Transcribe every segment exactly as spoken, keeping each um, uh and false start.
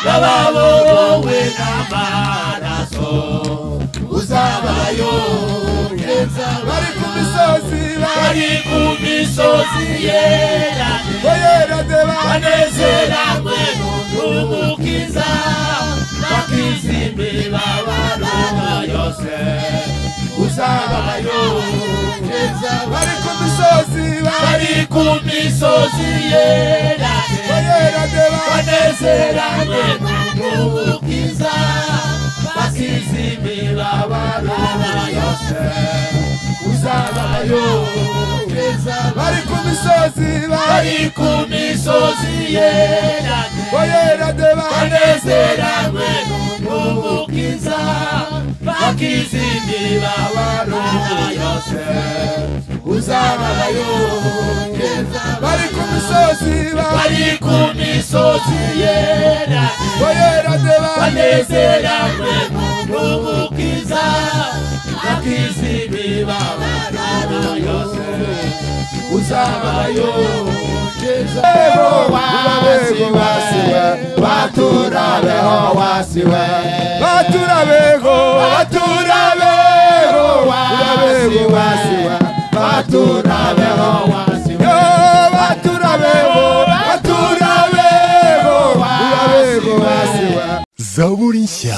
y'ababorowe n'amaraso uzabayo neza bari ku misozi bari ku misozi yera banezeranywe n'umukiza bakizimira imibabaro yose uzabayo neza bari ku misozi bari ku misozi yera banezeranywe n'umukiza bakizimira imibabaro yose uzabayo neza bari ku misozi bari ku misozi yera banezeranywe n'umukiza bakizimira imibabaro yose uzabayo neza bari ku misozi bari ku misozi yera banezeranywe n'umukiza bakizimira imibabaro yose uzabayo neza wasiwe baturabeho wasiwe baturabeho baturabeho wasiwe baturabeho wasiwe baturabeho baturabeho wasiwe Zaburi nshya.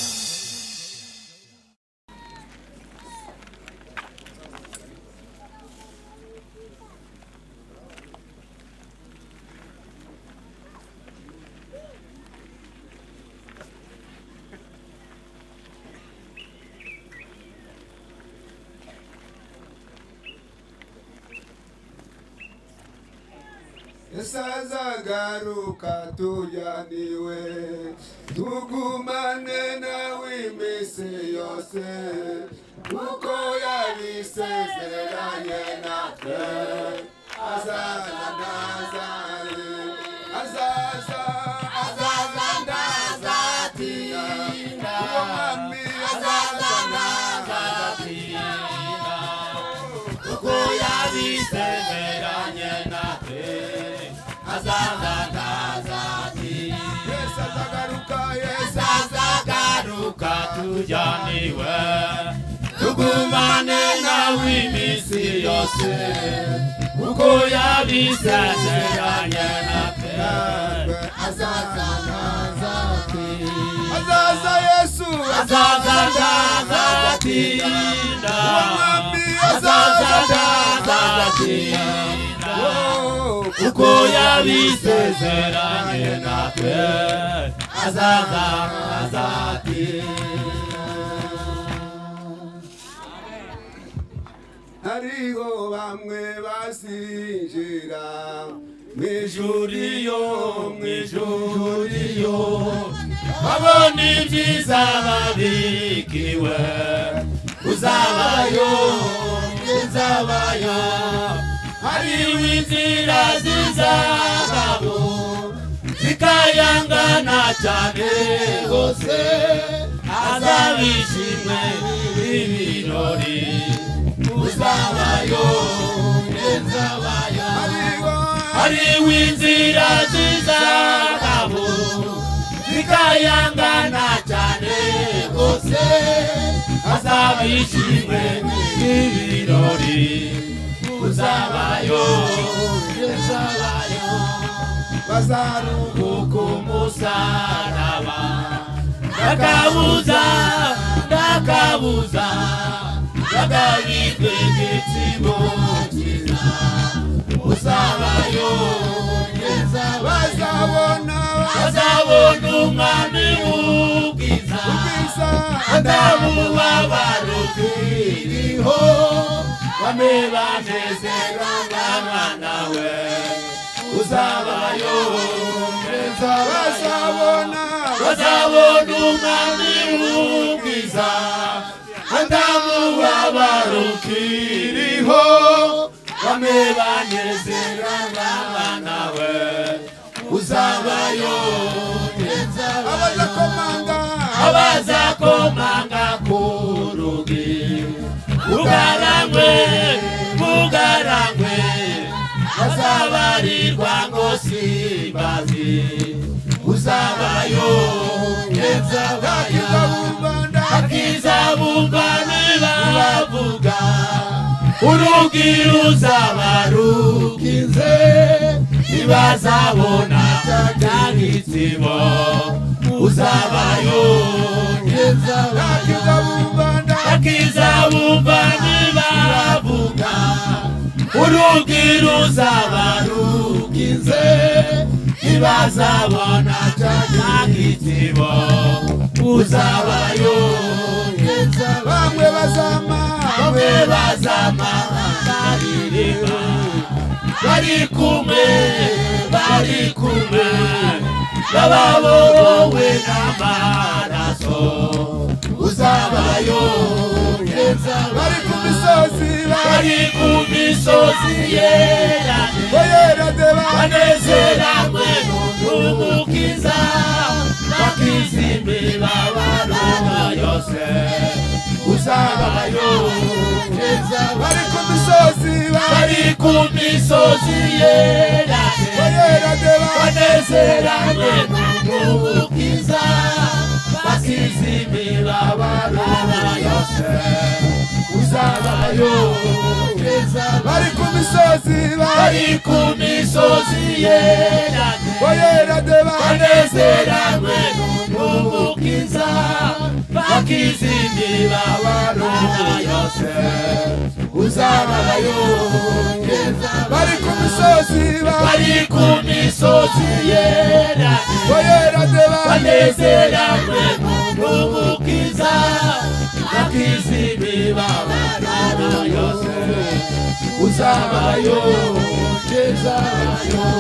Esazagaruka tujyaniwe tugumane nawe iminsi yose kuko yabisezeranye natwe azaza ndazaye azaza azaza ndazatinda umwami azaza ndazatinda kuko yabisezeranye natwe azaza ndazatinda Yesu azagaruka Yesu azagaruka tujyaniwe tugumane nawe iminsi yose kuko yabisezeranye natwe azaza ndazatinda azaza Yesu azaza ndazatinda azaza ndazatinda kuko yabisezeranye natwe azaza ndazatinda hariho bamwe basinjira mwijuriyo mwijuriyo babona ibyiza babikiwe uzabayo uzabayo hariho inzira z'izagabo zikayangana cyane hose azabishimwe ibirori uzabayo uzabayo hariho inzira z'izagabo zikayangana cyane hose azabishimwe ibirori uzabayo uzabayo bazaruhuka umusaraba ndakabuza ndakabuza ndakabitwe igitsimo cyiza uzabayo bazabona bazabona umwami w'ubwiza ndamubabaro kiriho bamwe banezerwa nawe uzabayo bazabona bazabona umwami w'ubwiza ndamubabaro kiriho bamwe banezerwa nawe uzabayo abazakomanga abazakomanga ku rugi bugarangwe bugarangwe bazabarirwa ngo simbazi uzabayo urugi ruzaba rukinze ntibazabona cya gitsibo uzabayo akizabumva ntibavuga urugi ruzaba rukinze ntibazabona cya gitsibo uzabayo bamwe bazama bamwe bazama baririmba bari kumwe bari kumwe bababorowe n'amaraso uzabayo bari ku misozi bari ku misozi yera banezeranywe n'umukiza bakizime babaroba yose uzabayo bari ku misozi bari ku misozi yera banezeranywe n'umukiza bakizime babaroba yose uzabayo bari ku misozi bari ku misozi yera banezeranywe n'umukiza bakizime babaroba yose uzabayo bari ku misozi bari ku misozi yera banezeranywe n'umukiza bakizime babaroba yose uzabayo uzabayo.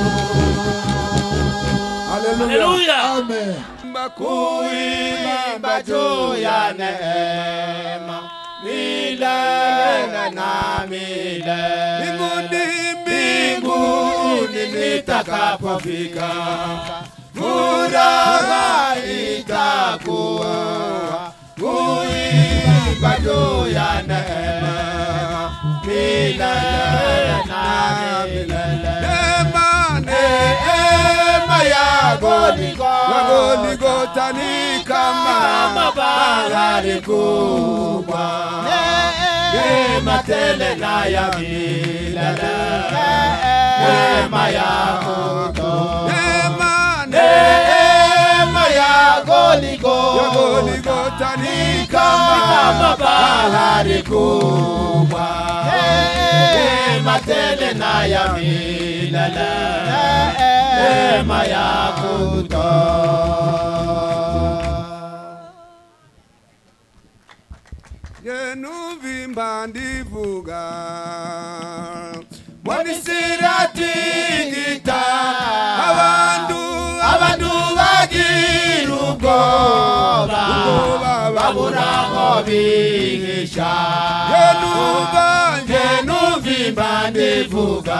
Haleluya. Amen. Kuimba juu ya neema milele na milele. Mbinguni, mbinguni nitakapofika, furaha itakuwa. Kuimba juu ya neema milele na milele. Neema ya Goligota ni kama bahari kubwa, neema tele na ya milele. Neema yako neema ya Goligota ni kama bahari kubwa, neema tele na ya milele. Neema yako yenuvimba ndivuga Monisiratigita abandu abandu bagira ubwoba baburaho bihisha yenuvanje numvimba ndivuga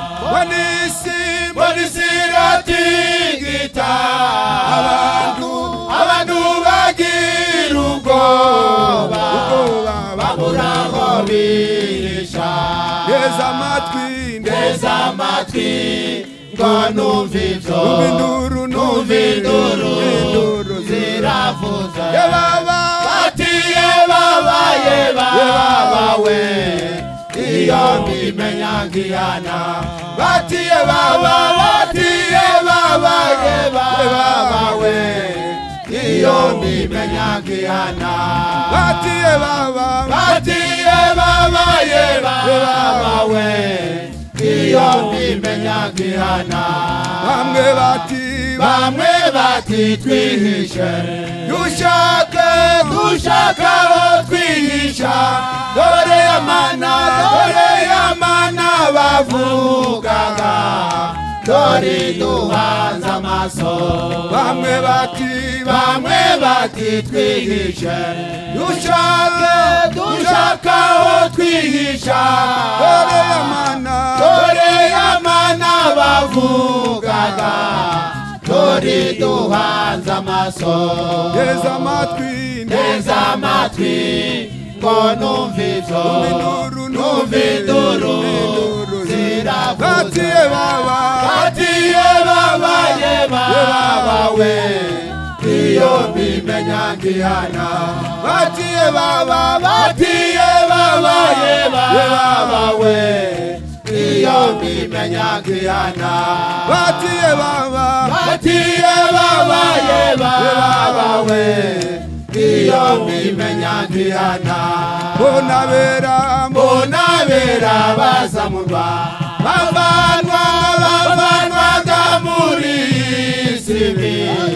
Monisiratigita abandu abandu bagira ubwoba baburaho bihisha Neza amatwi neza amatwi ngo numva ibyo Numva induru induru ziravuza Yebaba bati yebaba yebaba we iyo mbimenya nkihana bati yebaba bati yebaba yebaba we iyo mbimenya nkihana bati yebaba bati yebaba yebaba we iyo mbimenya nkihana bamwe bati bamwe bati twihishe dushake dushaka aho twihisha dore yamana dore yamana bavugaga dore duhanze amaso bamwe bati bamwe bati twihishe dushake dushaka aho twihisha dore yamana dore yamana bavugaga dore duhanze amaso neza amatwi neza amatwi ngo numva ibyo numva induru ziravuze bati yebaba bati yebaba yebaba we iyo mbimenya imenyangiyana batiye baba batiye baba ye baba we iyo imenyangiyana batiye baba batiye baba ye baba we iyo imenyangiyana bonabera bonabera bazamurwa bavanwa bavanwaga muri sibi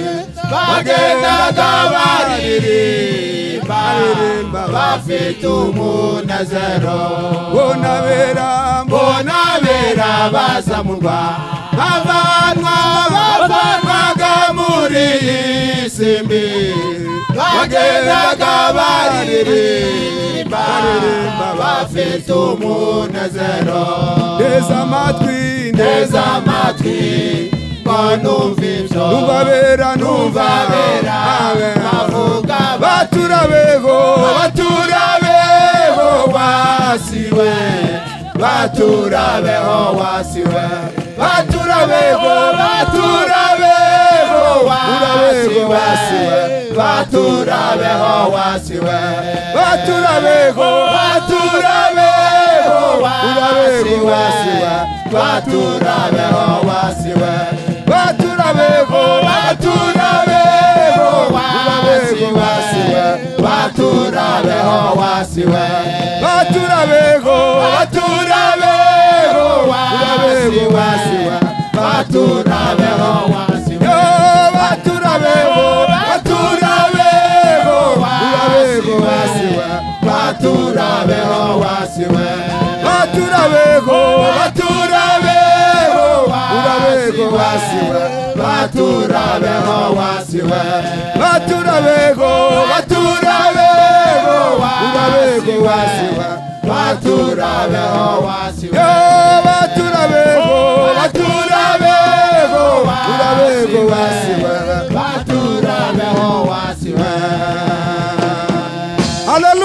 bagendaga baririmba bafite umunezero bonabera bonabera bazamurwa bavanwa bavanwaga muri sibi bagendaga baririmba bafite umunezero neza amatwi neza amatwi numva ibyo numvabera numvabera bavuga baturabeho baturabeho wasiwe baturabeho wasiwe baturabeho baturabeho wasiwe baturabeho wasiwe baturabeho baturabeho wasiwe baturabeho wasiwe baturabeho baturabeho wasiwe baturabeho wasiwe baturabeho baturabeho wasiwe baturabeho wasiwe baturabeho baturabeho wasiwe baturabeho wasiwe baturabeho baturabeho wasiwe baturabeho wasiwe baturabeho baturabeho wasiwe baturabeho wasiwe baturabeho baturabeho wasiwe baturabeho wasiwe. Hallelujah.